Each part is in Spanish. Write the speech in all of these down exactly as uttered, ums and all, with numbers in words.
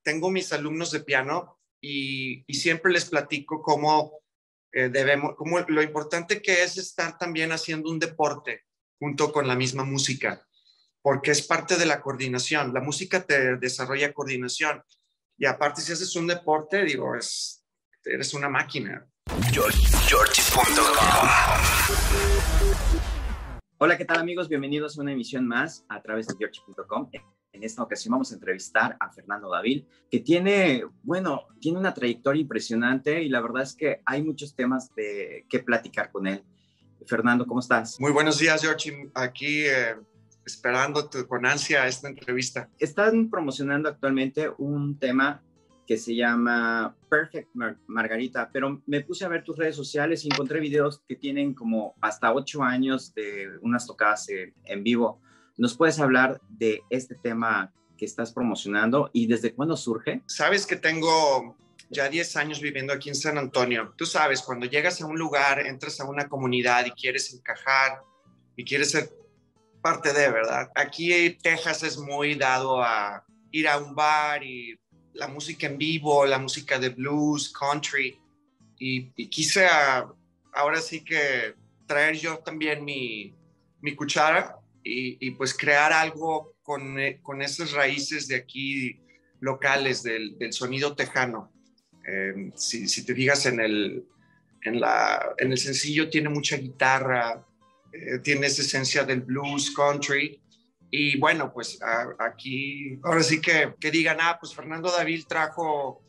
tengo mis alumnos de piano y, y siempre les platico cómo eh, debemos, cómo lo importante que es estar también haciendo un deporte junto con la misma música, porque es parte de la coordinación. La música te desarrolla coordinación y aparte si haces un deporte, digo, es, eres una máquina. georgie punto com. Hola, ¿qué tal amigos? Bienvenidos a una emisión más a través de georgie punto com. En esta ocasión vamos a entrevistar a Fernando Davil, que tiene, bueno, tiene una trayectoria impresionante y la verdad es que hay muchos temas de qué platicar con él. Fernando, ¿cómo estás? Muy buenos días, Georgie. Aquí eh, esperando con ansia esta entrevista. Están promocionando actualmente un tema que se llama Perfect Mar- Margarita, pero me puse a ver tus redes sociales y encontré videos que tienen como hasta ocho años de unas tocadas en, en vivo. ¿Nos puedes hablar de este tema que estás promocionando y desde cuándo surge? Sabes que tengo ya diez años viviendo aquí en San Antonio. Tú sabes, cuando llegas a un lugar, entras a una comunidad y quieres encajar y quieres ser parte de, ¿verdad? Aquí Texas es muy dado a ir a un bar y la música en vivo, la música de blues, country, y, y quise a, ahora sí que traer yo también mi, mi cuchara y, y pues crear algo con, con esas raíces de aquí locales del, del sonido tejano. Eh, si, si te fijas en el, en, la, en el sencillo tiene mucha guitarra, eh, tiene esa esencia del blues, country. Y bueno, pues a, aquí, ahora sí que, que digan, ah, pues Fernando Davil trajo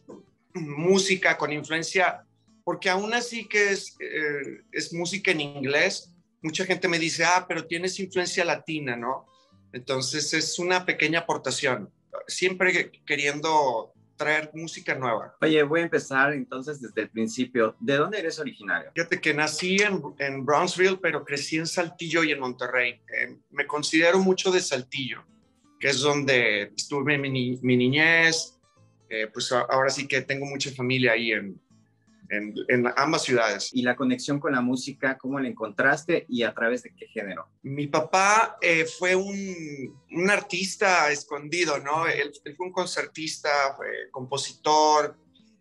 música con influencia, porque aún así que es, eh, es música en inglés, mucha gente me dice, ah, pero tienes influencia latina, ¿no? Entonces es una pequeña aportación, siempre queriendo traer música nueva. Oye, voy a empezar entonces desde el principio. ¿De dónde eres originario? Fíjate que nací en, en Brownsville, pero crecí en Saltillo y en Monterrey. Eh, me considero mucho de Saltillo, que es donde estuve mi, ni, mi niñez. Eh, pues a, ahora sí que tengo mucha familia ahí en, en, en ambas ciudades. ¿Y la conexión con la música, cómo la encontraste y a través de qué género? Mi papá eh, fue un, un artista escondido, ¿no? Él, él fue un concertista, fue compositor,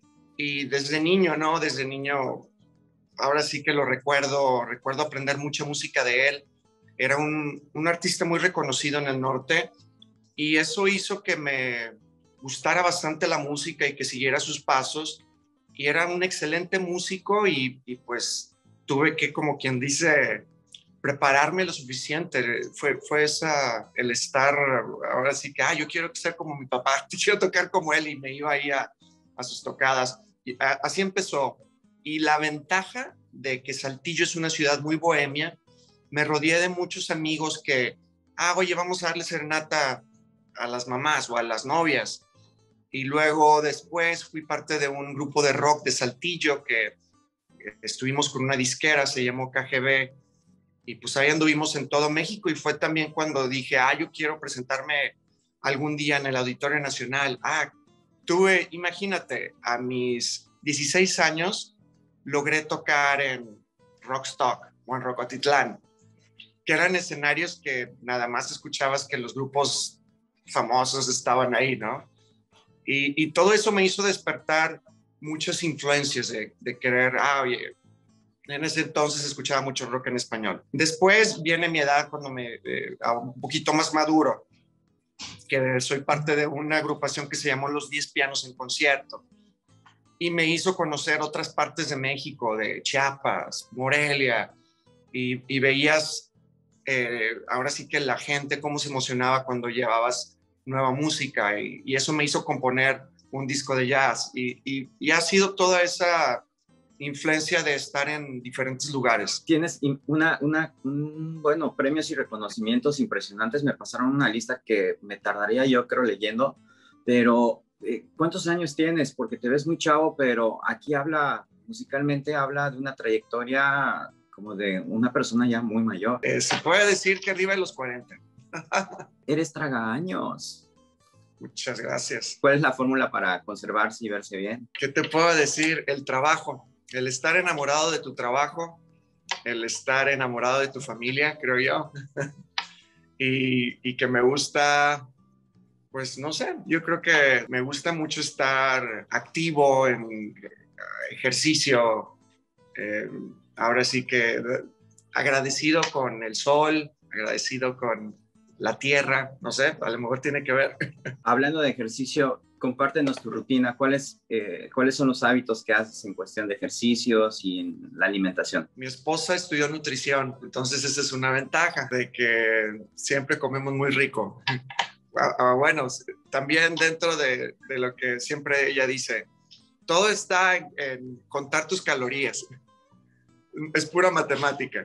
y desde niño, ¿no? Desde niño, ahora sí que lo recuerdo, recuerdo aprender mucha música de él. Era un, un artista muy reconocido en el norte y eso hizo que me gustara bastante la música y que siguiera sus pasos. Y era un excelente músico y, y pues tuve que, como quien dice, prepararme lo suficiente. Fue, fue esa, el estar, ahora sí que, ah, yo quiero ser como mi papá, quiero tocar como él, y me iba ahí a, a sus tocadas. Y a, así empezó. Y la ventaja de que Saltillo es una ciudad muy bohemia, me rodeé de muchos amigos que, ah, oye, vamos a darle serenata a las mamás o a las novias. Y luego después fui parte de un grupo de rock de Saltillo que estuvimos con una disquera, se llamó K G B, y pues ahí anduvimos en todo México y fue también cuando dije, ah, yo quiero presentarme algún día en el Auditorio Nacional. Ah, tuve, imagínate, a mis dieciséis años logré tocar en Rockstock o en Rocotitlán, que eran escenarios que nada más escuchabas que los grupos famosos estaban ahí, ¿no? Y, y todo eso me hizo despertar muchas influencias de, de querer, ah, oye, en ese entonces escuchaba mucho rock en español. Después viene mi edad cuando me, eh, un poquito más maduro, que soy parte de una agrupación que se llamó Los diez Pianos en Concierto. Y me hizo conocer otras partes de México, de Chiapas, Morelia, y, y veías, eh, ahora sí que la gente cómo se emocionaba cuando llevabas nueva música, y, y eso me hizo componer un disco de jazz, y, y, y ha sido toda esa influencia de estar en diferentes lugares. Tienes una, una, un, bueno, premios y reconocimientos impresionantes. Me pasaron una lista que me tardaría yo creo leyendo, pero eh, ¿cuántos años tienes? Porque te ves muy chavo, pero aquí habla, musicalmente habla de una trayectoria como de una persona ya muy mayor. Eh, se puede decir que arriba de los cuarenta. Eres tragaños. Muchas gracias. ¿Cuál es la fórmula para conservarse y verse bien? ¿Qué te puedo decir? El trabajo, el estar enamorado de tu trabajo, el estar enamorado de tu familia, creo yo. y, y que me gusta Pues no sé, yo creo que me gusta mucho estar activo en ejercicio. Eh, ahora sí que agradecido con el sol, agradecido con la tierra, no sé, a lo mejor tiene que ver. Hablando de ejercicio, compártenos tu rutina. ¿Cuáles, eh, ¿Cuáles son los hábitos que haces en cuestión de ejercicios y en la alimentación? Mi esposa estudió nutrición, entonces esa es una ventaja de que siempre comemos muy rico. Ah, ah, bueno, también dentro de, de lo que siempre ella dice, todo está en, en contar tus calorías. Es pura matemática.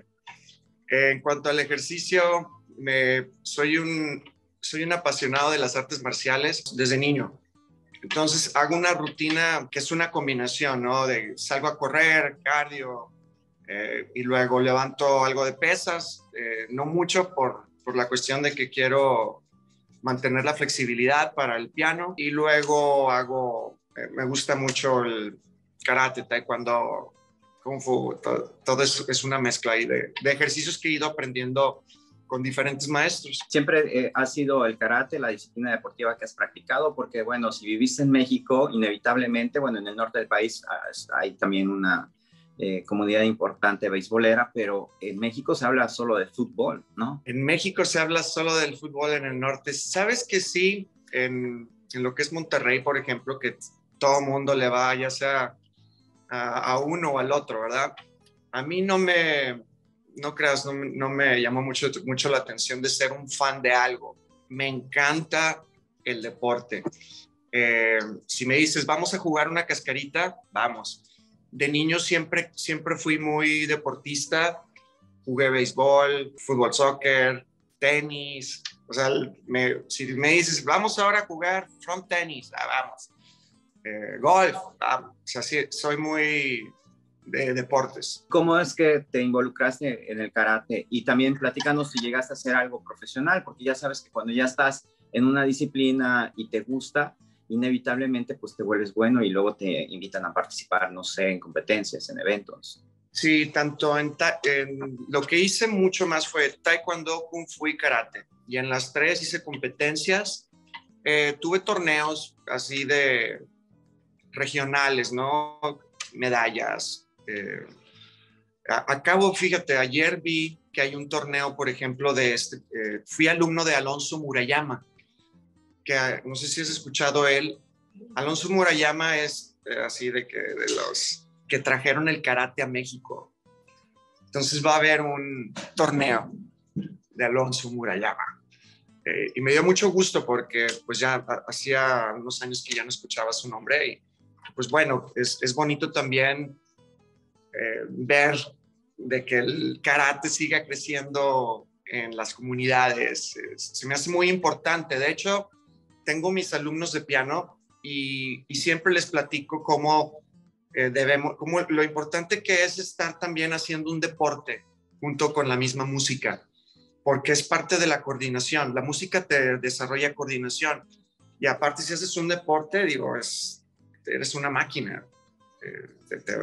En cuanto al ejercicio, me, soy, un, soy un apasionado de las artes marciales desde niño. Entonces hago una rutina que es una combinación, ¿no? De salgo a correr, cardio, eh, y luego levanto algo de pesas, eh, no mucho por, por la cuestión de que quiero mantener la flexibilidad para el piano. Y luego hago, eh, me gusta mucho el karate, taekwondo, kung fu, todo, todo eso es una mezcla ahí de, de ejercicios que he ido aprendiendo con diferentes maestros. ¿Siempre eh, ha sido el karate la disciplina deportiva que has practicado? Porque, bueno, si viviste en México, inevitablemente, bueno, en el norte del país ah, hay también una eh, comunidad importante beisbolera, pero en México se habla solo de fútbol, ¿no? En México se habla solo del fútbol en el norte. ¿Sabes que sí? En, en lo que es Monterrey, por ejemplo, que todo el mundo le va, ya sea a, a uno o al otro, ¿verdad? A mí no me, no creas, no, no me llamó mucho, mucho la atención de ser un fan de algo. Me encanta el deporte. Eh, si me dices, vamos a jugar una cascarita, vamos. De niño siempre, siempre fui muy deportista. Jugué béisbol, fútbol, soccer, tenis. O sea, me, si me dices, vamos ahora a jugar front tenis, ah, vamos. Eh, golf, ah, o sea, sí, soy muy de deportes. ¿Cómo es que te involucraste en el karate? Y también platícanos si llegaste a hacer algo profesional, porque ya sabes que cuando ya estás en una disciplina y te gusta, inevitablemente pues te vuelves bueno y luego te invitan a participar, no sé, en competencias, en eventos. Sí, tanto en, en lo que hice mucho más fue taekwondo, kung fu y karate. Y en las tres hice competencias. Eh, tuve torneos así de regionales, ¿no? Medallas. Eh, acabo, fíjate, ayer vi que hay un torneo, por ejemplo, de este. Eh, fui alumno de Alonso Murayama, que no sé si has escuchado él. Alonso Murayama es eh, así de que de los que trajeron el karate a México. Entonces va a haber un torneo de Alonso Murayama. Eh, y me dio mucho gusto porque pues ya hacía unos años que ya no escuchaba su nombre y pues bueno, es, es bonito también eh, ver de que el karate siga creciendo en las comunidades. Eh, se me hace muy importante. De hecho, tengo mis alumnos de piano y, y siempre les platico cómo eh, debemos, cómo lo importante que es estar también haciendo un deporte junto con la misma música, porque es parte de la coordinación. La música te desarrolla coordinación y aparte si haces un deporte, digo, es, eres una máquina, eh, te, te,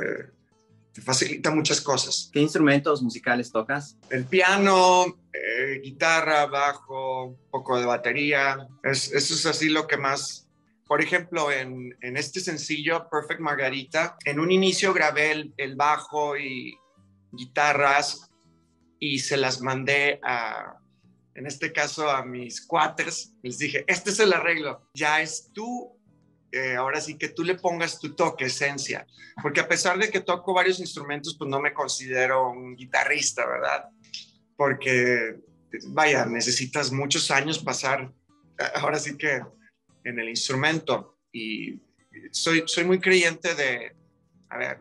te facilita muchas cosas. ¿Qué instrumentos musicales tocas? El piano, eh, guitarra, bajo, un poco de batería. Es, eso es así lo que más... Por ejemplo, en, en este sencillo, Perfect Margarita, en un inicio grabé el, el bajo y guitarras y se las mandé a, en este caso, a mis cuates. Les dije, este es el arreglo. Ya es tú, eh, ahora sí que tú le pongas tu toque, esencia. Porque a pesar de que toco varios instrumentos, pues no me considero un guitarrista, ¿verdad? Porque, vaya, necesitas muchos años pasar, ahora sí que en el instrumento. Y soy, soy muy creyente de, a ver,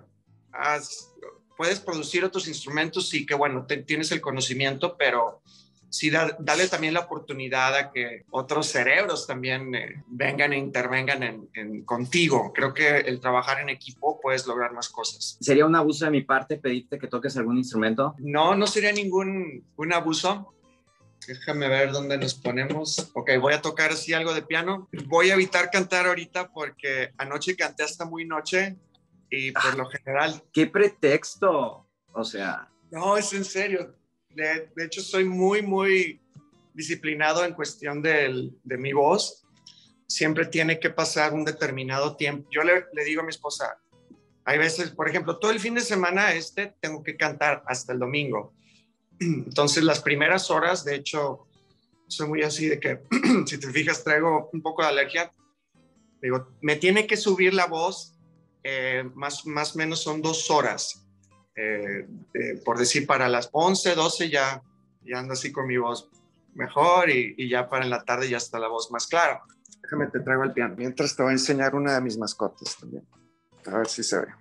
haz, puedes producir otros instrumentos, sí que bueno, te, tienes el conocimiento, pero sí da, dale también la oportunidad a que otros cerebros también eh, vengan e intervengan en, en, contigo. Creo que el trabajar en equipo puedes lograr más cosas. ¿Sería un abuso de mi parte pedirte que toques algún instrumento? No, no sería ningún un abuso. Déjame ver dónde nos ponemos. Ok, voy a tocar así algo de piano. Voy a evitar cantar ahorita porque anoche canté hasta muy noche y por ah, lo general... ¿Qué pretexto? O sea... No, es en serio. De, de hecho, soy muy, muy disciplinado en cuestión de, de mi voz. siempre tiene que pasar un determinado tiempo. Yo le, le digo a mi esposa, hay veces, por ejemplo, todo el fin de semana este tengo que cantar hasta el domingo. Entonces las primeras horas, de hecho, soy muy así de que, si te fijas, traigo un poco de alergia. Digo, me tiene que subir la voz, eh, más, más o menos son dos horas. Eh, eh, por decir, para las once, doce ya, ya ando así con mi voz mejor y, y ya para en la tarde ya está la voz más clara. Déjame, te traigo el piano. Mientras te voy a enseñar una de mis mascotas también. A ver si se ve.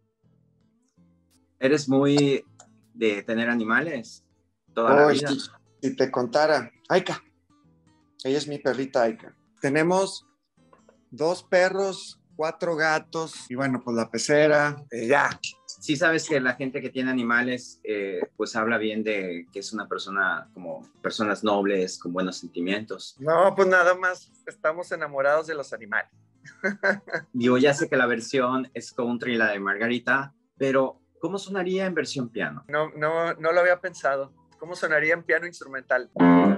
¿Eres muy de tener animales toda oh, la vida? Si, si te contara. Aika. Ella es mi perrita Aika. Tenemos dos perros, cuatro gatos y bueno, pues la pecera. Eh, ya. Sí sabes que la gente que tiene animales, eh, pues habla bien de que es una persona como personas nobles, con buenos sentimientos. No, pues nada más estamos enamorados de los animales. Digo, ya sé que la versión es country, la de Margarita, pero ¿cómo sonaría en versión piano? No, no, no lo había pensado. ¿Cómo sonaría en piano instrumental?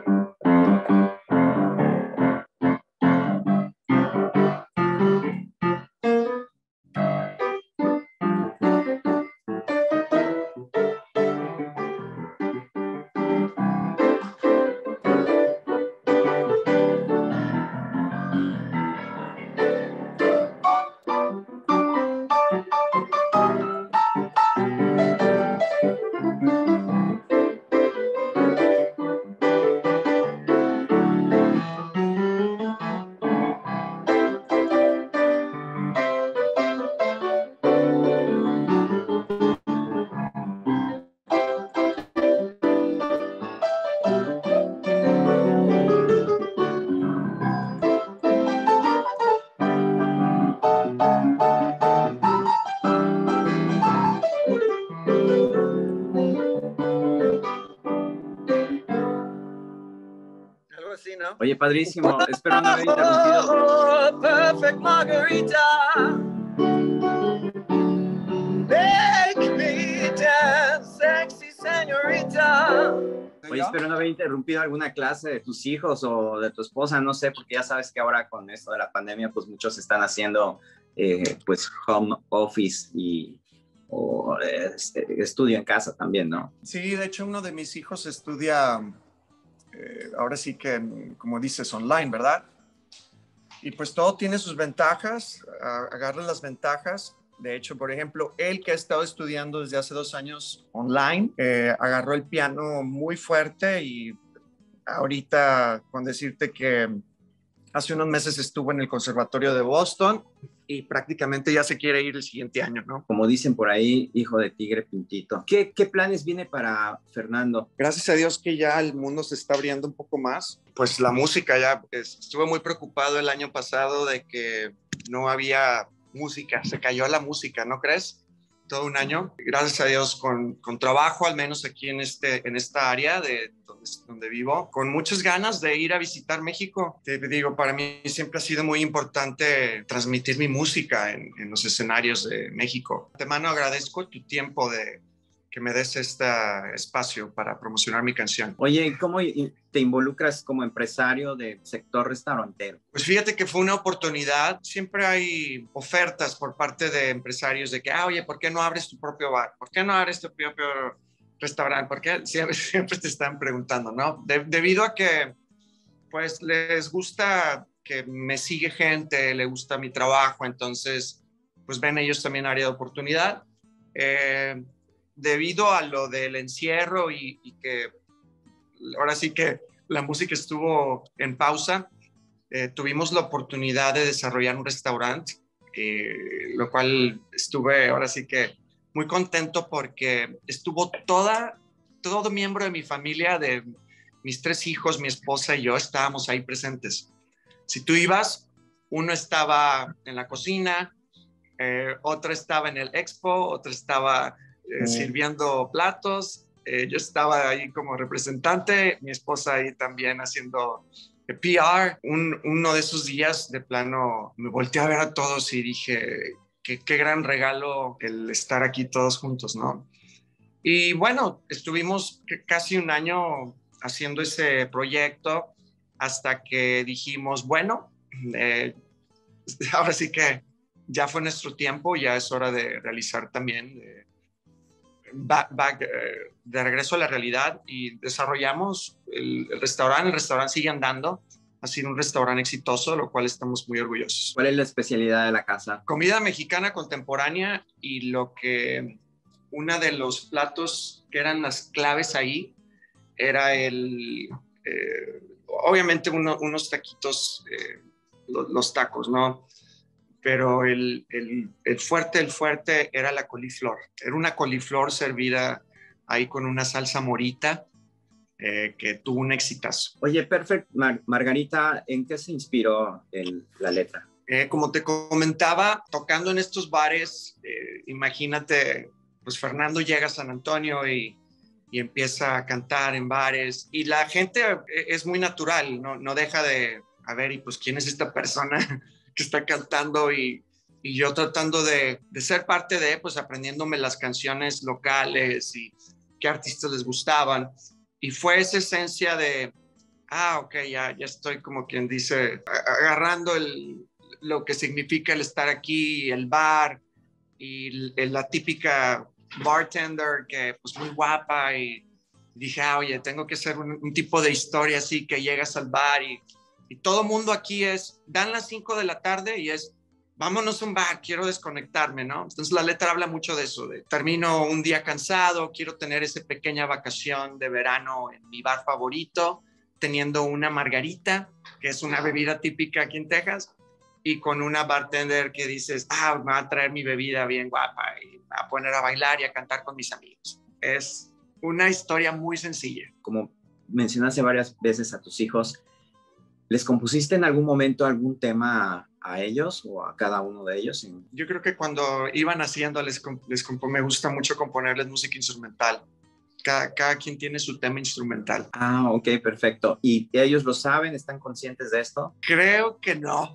¿No? Oye, padrísimo. Espero no haber interrumpido. Oh, perfect Margarita. Make me dance, sexy señorita. Oye, espero no haber interrumpido alguna clase de tus hijos o de tu esposa, no sé, porque ya sabes que ahora con esto de la pandemia, pues muchos están haciendo eh, pues home office y o, eh, estudio en casa también, ¿no? Sí, de hecho uno de mis hijos estudia Eh, ahora sí que, como dices, online, ¿verdad? Y pues todo tiene sus ventajas, agarra las ventajas. De hecho, por ejemplo, él que ha estado estudiando desde hace dos años online, eh, agarró el piano muy fuerte y ahorita, con decirte que hace unos meses estuvo en el Conservatorio de Boston y prácticamente ya se quiere ir el siguiente año, ¿no? Como dicen por ahí, hijo de tigre pintito. ¿Qué, qué planes viene para Fernando? Gracias a Dios que ya el mundo se está abriendo un poco más. Pues la música ya, pues, estuve muy preocupado el año pasado de que no había música, se cayó la música, ¿no crees? Todo un año. Gracias a Dios con, con trabajo, al menos aquí en, este, en esta área de donde, donde vivo, con muchas ganas de ir a visitar México. Te digo, para mí siempre ha sido muy importante transmitir mi música en, en los escenarios de México. De mano agradezco tu tiempo de que me des este espacio para promocionar mi canción. Oye, ¿cómo te involucras como empresario del sector restaurantero? Pues fíjate que fue una oportunidad. Siempre hay ofertas por parte de empresarios de que, ah, oye, ¿por qué no abres tu propio bar? ¿Por qué no abres tu propio restaurante? ¿Por qué? Siempre, siempre te están preguntando, ¿no? De, debido a que, pues, les gusta que me sigue gente, le gusta mi trabajo, entonces, pues, ven ellos también área de oportunidad. Eh, debido a lo del encierro y, y que ahora sí que la música estuvo en pausa, eh, tuvimos la oportunidad de desarrollar un restaurante, eh, lo cual estuve ahora sí que muy contento porque estuvo toda, todo miembro de mi familia, de mis tres hijos, mi esposa y yo, estábamos ahí presentes. Si tú ibas, uno estaba en la cocina, eh, otro estaba en el expo, otro estaba eh, mm. sirviendo platos, eh, yo estaba ahí como representante, mi esposa ahí también haciendo P R. Un, uno de esos días de plano me volteé a ver a todos y dije, qué, qué gran regalo el estar aquí todos juntos, ¿no? Y bueno, estuvimos casi un año haciendo ese proyecto hasta que dijimos, bueno, eh, ahora sí que ya fue nuestro tiempo, ya es hora de realizar también eh, back, back, eh, de regreso a la realidad, y desarrollamos el, el restaurante. El restaurante sigue andando, ha sido un restaurante exitoso, de lo cual estamos muy orgullosos. ¿Cuál es la especialidad de la casa? Comida mexicana contemporánea, y lo que uno de los platos que eran las claves ahí era el, eh, obviamente uno, unos taquitos, eh, los, los tacos, ¿no? Pero el, el, el fuerte, el fuerte era la coliflor. Era una coliflor servida ahí con una salsa morita eh, que tuvo un exitazo. Oye, Perfect Mar Margarita, ¿en qué se inspiró el, la letra? Eh, como te comentaba, tocando en estos bares, eh, imagínate, pues Fernando llega a San Antonio y, y empieza a cantar en bares, y la gente es muy natural, no, no deja de, a ver, y pues ¿quién es esta persona que está cantando? Y, y yo tratando de, de ser parte de, pues aprendiéndome las canciones locales y qué artistas les gustaban. Y fue esa esencia de, ah, ok, ya, ya estoy como quien dice, agarrando el, lo que significa el estar aquí, el bar, y el, la típica bartender que pues muy guapa, y dije, ah, oye, tengo que hacer un, un tipo de historia así, que llegas al bar y, y todo mundo aquí es, dan las cinco de la tarde y es, vámonos a un bar, quiero desconectarme, ¿no? Entonces la letra habla mucho de eso, de termino un día cansado, quiero tener esa pequeña vacación de verano en mi bar favorito, teniendo una margarita, que es una bebida típica aquí en Texas, y con una bartender que dices, ah, me va a traer mi bebida bien guapa y me va a poner a bailar y a cantar con mis amigos. Es una historia muy sencilla. Como mencionaste varias veces a tus hijos, ¿les compusiste en algún momento algún tema a, a ellos o a cada uno de ellos? Yo creo que cuando iban haciendo, les, les me gusta mucho componerles música instrumental. Cada, cada quien tiene su tema instrumental. Ah, ok, perfecto. ¿Y ellos lo saben? ¿Están conscientes de esto? Creo que no.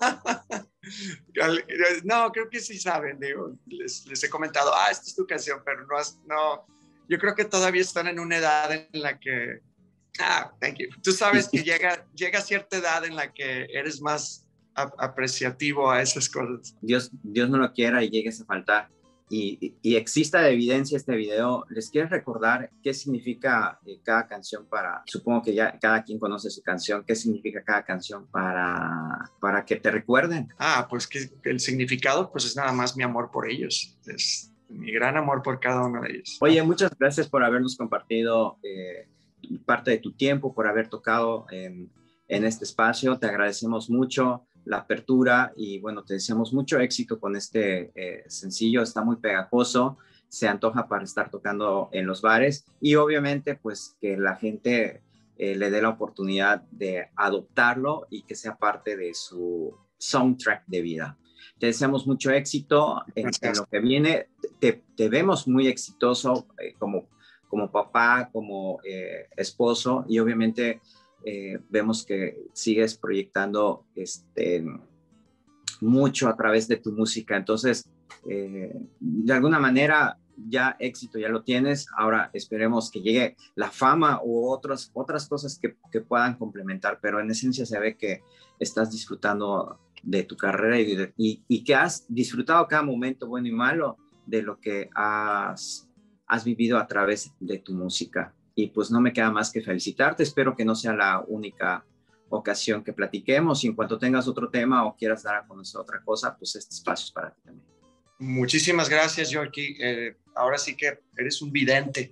No, creo que sí saben. Digo, les, les he comentado, ah, esta es tu canción, pero no, no. Yo creo que todavía están en una edad en la que, ah, thank you. Tú sabes que llega, llega cierta edad en la que eres más ap apreciativo a esas cosas. Dios, Dios no lo quiera y llegues a faltar. Y, y exista de evidencia este video. ¿Les quieres recordar qué significa eh, cada canción para, supongo que ya cada quien conoce su canción, qué significa cada canción para, para que te recuerden? Ah, pues que el significado pues es nada más mi amor por ellos, es mi gran amor por cada uno de ellos. Oye, muchas gracias por habernos compartido eh, parte de tu tiempo, por haber tocado en, en este espacio. Te agradecemos mucho la apertura y bueno, te deseamos mucho éxito con este eh, sencillo. Está muy pegajoso, se antoja para estar tocando en los bares y obviamente pues que la gente eh, le dé la oportunidad de adoptarlo y que sea parte de su soundtrack de vida. Te deseamos mucho éxito en, en lo que viene. Te, te vemos muy exitoso eh, como, como papá, como eh, esposo y obviamente Eh, vemos que sigues proyectando este, mucho a través de tu música. Entonces, eh, de alguna manera, ya éxito ya lo tienes. Ahora esperemos que llegue la fama u otras, otras cosas que, que puedan complementar, pero en esencia se ve que estás disfrutando de tu carrera y, de, y, y que has disfrutado cada momento bueno y malo de lo que has, has vivido a través de tu música. Y pues no me queda más que felicitarte. Espero que no sea la única ocasión que platiquemos. Y en cuanto tengas otro tema o quieras dar a conocer otra cosa, pues este espacio es para ti también. Muchísimas gracias, Yorkie. Eh, ahora sí que eres un vidente.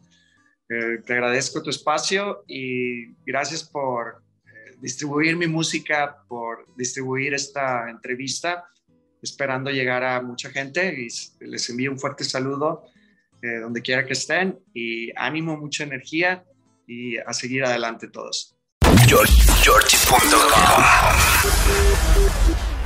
eh, te agradezco tu espacio y gracias por eh, distribuir mi música, por distribuir esta entrevista, esperando llegar a mucha gente. Y les envío un fuerte saludo. Eh, donde quiera que estén, y ánimo, mucha energía y a seguir adelante todos. Yorkie punto com